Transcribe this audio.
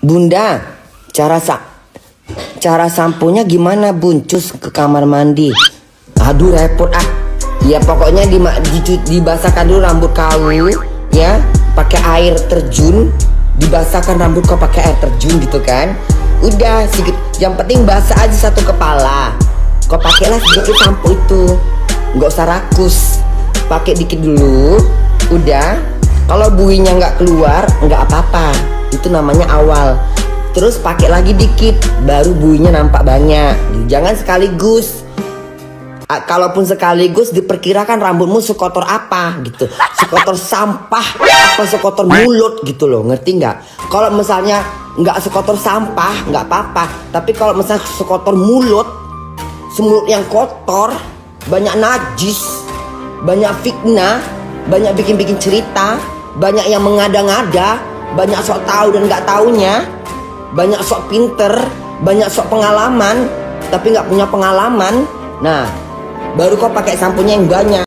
Bunda, cara samponya gimana bun? Cus ke kamar mandi. Aduh repot ah. Ya pokoknya dibasahkan dulu rambut kau ya, pakai air terjun. Dibasahkan rambut kau pakai air terjun gitu kan. Udah sedikit, yang penting basah aja satu kepala. Kau pakailah sedikit sampo itu, nggak usah rakus. Pakai dikit dulu. Udah, kalau buihnya nggak keluar nggak apa-apa, itu namanya awal. Terus pakai lagi dikit, baru buihnya nampak banyak. Jangan sekaligus. Kalaupun sekaligus, diperkirakan rambutmu sekotor apa gitu, sekotor sampah apa sekotor mulut gitu loh, ngerti nggak? Kalau misalnya nggak sekotor sampah nggak apa-apa, tapi kalau misalnya sekotor mulut, semulut yang kotor, banyak najis, banyak fitnah, banyak bikin-bikin cerita, banyak yang mengada-ngada, banyak sok tahu dan nggak taunya, banyak sok pinter, banyak sok pengalaman tapi nggak punya pengalaman. Nah, baru kau pakai samponya yang banyak.